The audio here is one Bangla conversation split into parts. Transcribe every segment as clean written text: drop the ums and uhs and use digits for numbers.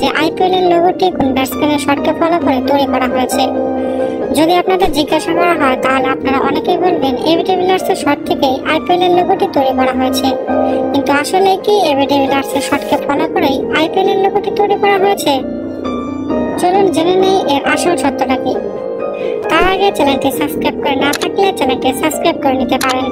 যে আইপিএল এর লোগোটি কোন ব্যাটসম্যানের শটকে ফলো করে তৈরি করা হয়েছে। যদি আপনাদের জিজ্ঞাসা করা হয় তাহলে আপনারা অনেকেই বলবেন এবি ডিভিলিয়ার্স এর শট থেকেই আইপিএল এর লোগোটি তৈরি করা হয়েছে, কিন্তু আসলে কি এবি ডিভিলিয়ার্স এর শটকে ফলো করেই আইপিএল এর লোগোটি তৈরি করা হয়েছে? চলুন জেনে নেই এর আসল সত্যটা কি। তার আগে চ্যানেলটি সাবস্ক্রাইব করে না থাকলে চ্যানেলটি সাবস্ক্রাইব করে নিতে পারেন।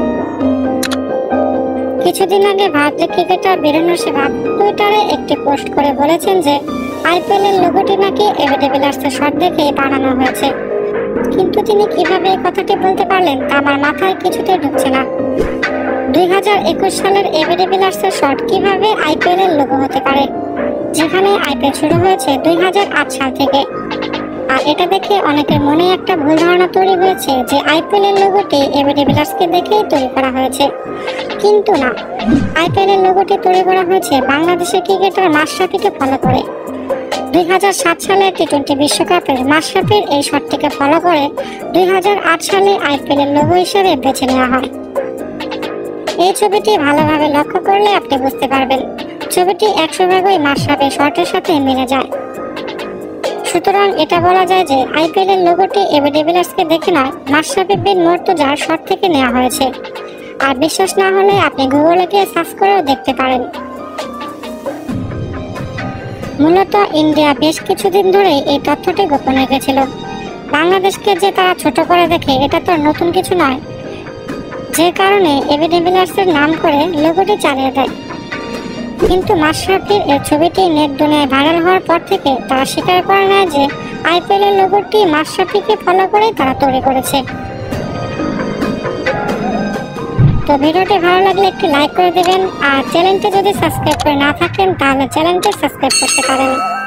কিছুদিন আগে ভারতীয় ক্রিকেটার বীরেন্দ্র সেহবাগ টুইটারে একটি পোস্ট করে বলেছেন যে আইপিএল এর লোগোটি নাকি এবি ডিভিলিয়ার্স এর শট দেখে বানানো হয়েছে, কিন্তু তিনি কিভাবে এই কথাটি বলতে পারলেন তা আমার মাথায় কিছুতেই ঢুকছে না। 2021 সালের এবি ডিভিলিয়ার্স এর শট কিভাবে আইপিএল এর লোগো হতে পারে, যেখানে আইপিএল শুরু হয়েছে 2008 সাল থেকে। আর এটা দেখে অনেকের মনে একটা ভুল ধারণা তৈরি হয়েছে যে আইপিএল এর লোগোটি এবি ডিভিলিয়ার্সকে দেখেই তৈরি করা হয়েছে, কিন্তু না, আইপিএল এর লোগোটি তৈরি করা হয়েছে বাংলাদেশের ক্রিকেটার মাশরাফিকে ফলো করে। 2007 সালে টি-20 বিশ্বকাপের মাশরাফির এই শটটিকে ফলো করে 2008 সালে আইপিএল এর লোগো হিসেবে বেছে নেওয়া হয়। এই ছবিটি ভালোভাবে লক্ষ্য করলে আপনি বুঝতে পারবেন ছবিটি 100% মাশরাফির শটের সাথে মিলে যায়। সুতরাং এটা বলা যায় যে আইপিএল এর লোগোটি এবি ডিভিলিয়ার্সকে দেখে নয়, মাশরাফি বিন মুর্তজার শট থেকে নেওয়া হয়েছে। আর বিশ্বাস না হলে আপনি গুগলে গিয়ে সার্চ করেও দেখতে পারেন। মূলত ইন্ডিয়া বেশ কিছুদিন ধরে এই তথ্যটি গোপন রেখেছিল। বাংলাদেশকে যে তারা ছোট করে দেখে এটা তো নতুন কিছু নয়, যে কারণে এবি ডিভিলিয়ার্সের নাম করে লোগোটি চালিয়ে দেয়। কিন্তু মাশরাফির এই ছবিটি নেট দুনিয়ায় ভাইরাল হওয়ার পর থেকে তারা স্বীকার করে নেয় যে আইপিএল এর লোগোটি মাশরাফিকে ফলো করে তারা তৈরি করেছে। তো ভিডিওটি ভালো লাগলে একটি লাইক করে দেবেন, আর চ্যানেলটি যদি সাবস্ক্রাইব করে না থাকেন তাহলে চ্যানেলটি সাবস্ক্রাইব করতে পারেন।